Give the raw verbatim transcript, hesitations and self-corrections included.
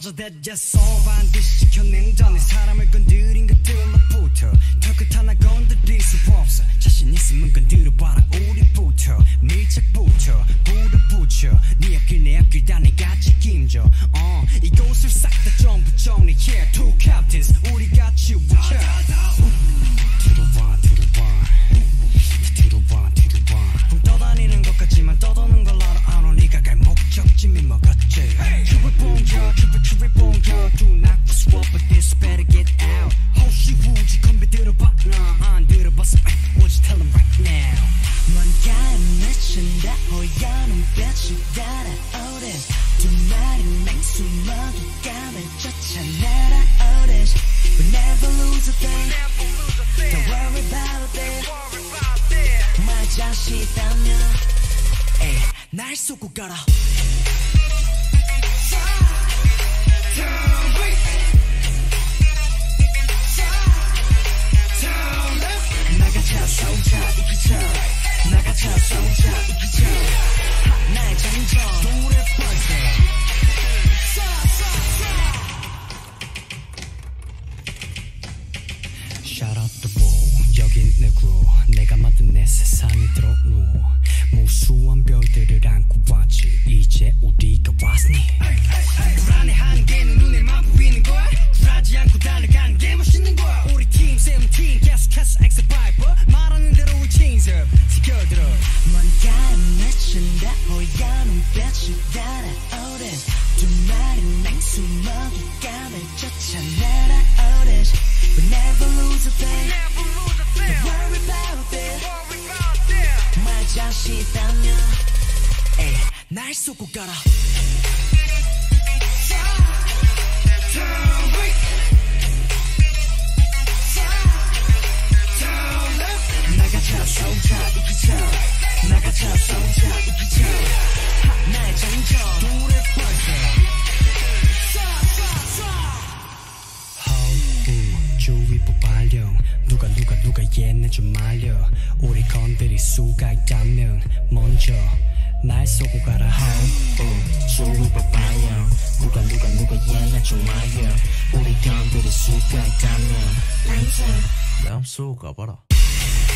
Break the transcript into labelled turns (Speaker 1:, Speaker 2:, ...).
Speaker 1: 터져대졌어 반드시 지켜낸다 내 사람을 건드린 것들로부터 털끝 하나 건드릴 수 없어 자신 있으면 건드려봐라 우리부터 밀착부터 불을 붙여 네 앞길 내 앞길 다 내가 책임져 uh, 이곳을 싹 다 전부 정리해 Two captains 우리가 치우쳐 들어와 들어와 들어와 들어와 붕 떠다니는 것 같지만 떠도는 걸 알아 알아 네가 갈 목적지미 먹었지 Keep it boom girl keep it keep it boom girl Do not swap but this better get out 혹시 우지 건배 들어봐 나안 들어봤어 What you tell them right now 뭔가에 맺힌다 호연은 빛이 달아오래 두 마리 맹수 먹이감을 쫓아 날아오래 We never lose a thing Don't worry about it 말 자신 있다면 에이 날 쏘고 가라 나가자 쏘자 이기자 나가자 쏘자 이기자 나의 장점 돌에 뻗어 Shout out the wall 여긴 내 crew 내가 만든 내 세상이 들어누워 무수한 별들을 안고 왔지 이제 우리가 왔으니 불안해 한계는 눈에만 보이는 거야 굴하지 않고 달려가는 게 멋있는 거야 우리 팀 세븐틴 계속해서 엑스파이버 말하는 대로 we change up 지켜들어 뭔가에 맺힌다 호연은 빛이 달아오래 두 마리 맹수 먹이감을 쫓아 날아오래 We never lose a thing Don't worry about it 말 자신 있다면 에이 날 쏘고 가라 나가자 쏘자 이기자 나가자 쏘자 이기자 나의 장점 돌에 뻗어 주위 폭발령 누가 누가 누가 얘네 좀 말려 우리 건드릴 수가 있다면 먼저 날 쏘고 가라
Speaker 2: oh, 주위 폭발령 누가 누가 누가 얘네 좀 말려 우리 건드릴 수가 있다면 먼저
Speaker 3: 날 쏘고 가봐라